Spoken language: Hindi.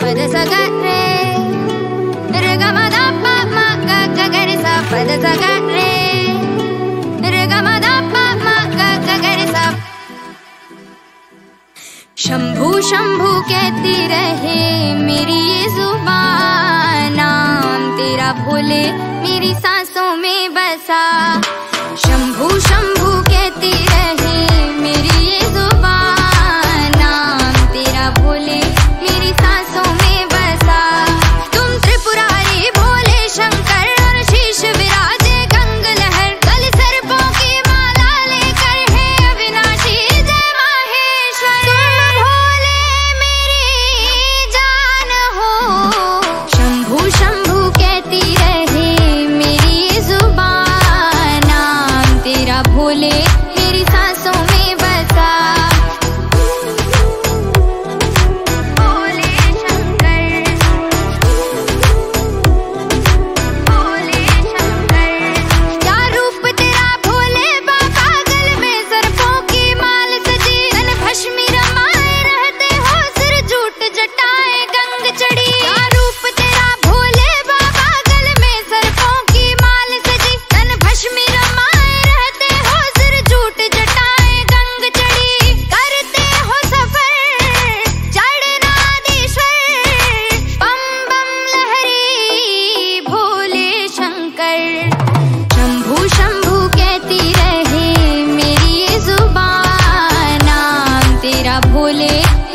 पद सा गा रे रे ग म दा पा म ग ग ग रे सा पद सा गा रे रे ग म दा पा म ग ग ग रे सा। शंभू शंभू कहती रहे मेरी ये जुबान, नाम तेरा भोले मेरी सांसों में बसा। शंभू शंभू कहती रहे मेरी ये जुबान, नाम तेरा भोले मेरी सांसों में बसा। तुम त्रिपुरारी भोले शंकर और शीश विराजे गंग लहर, गल सर्पों की माला लेकर है अविनाशी जय माहेश्वर। तुम भोले मेरी जान हो। शंभू शंभू कहती रहे मेरी ये जुबान, नाम तेरा भोले मेरी सांसों में बसा। भोले शंकर भोले शंकर, क्या रूप तेरा भोले बाबा, गल में सर्पों की माल सजी, तन भस्मी रमाए रहते हो, सिर जूट जटाए गंग चढ़ी। क्या रूप तेरा भोले बाबा, गल में सर्पों की माल सजी, तन भस्मी रमाए रहते हो, सिर जूट जटाए गंग चढ़ी। करते हो सफर चढ़नादीश्वर, बम बम लहरी भोले शंकर। शंभू शंभू कहती रहे मेरी ये जुबान, नाम तेरा भोले